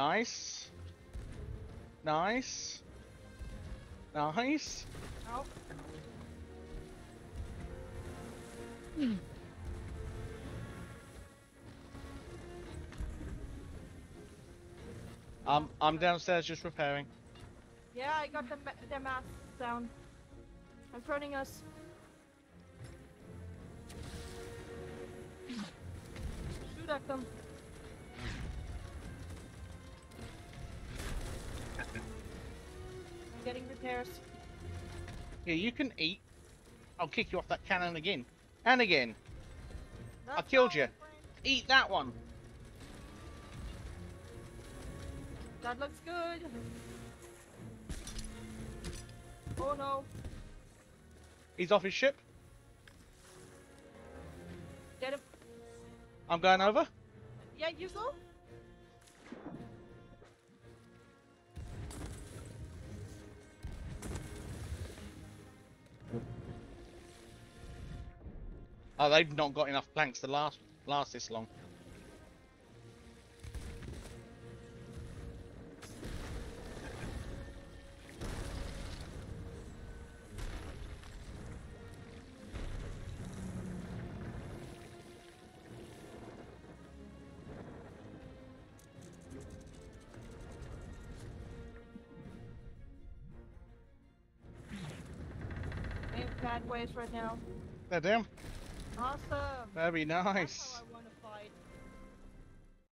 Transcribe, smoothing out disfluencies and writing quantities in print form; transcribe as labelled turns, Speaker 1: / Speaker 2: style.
Speaker 1: Nice. Nice. Nice.
Speaker 2: Oh.
Speaker 1: I'm downstairs just repairing.
Speaker 2: Yeah, I got the mask down. Confronting us. Shoot at them. I'm getting repairs.
Speaker 1: Yeah, you can eat. I'll kick you off that cannon again. And again. I
Speaker 2: That's
Speaker 1: killed you.
Speaker 2: fine, friend.
Speaker 1: Eat that one.
Speaker 2: That looks good. Oh no.
Speaker 1: He's off his ship.
Speaker 2: Get him.
Speaker 1: I'm going over.
Speaker 2: Yeah, you go.
Speaker 1: Oh, they've not got enough planks to last this long.
Speaker 2: In bad ways right now.
Speaker 1: There, damn.
Speaker 2: Awesome.
Speaker 1: Very nice.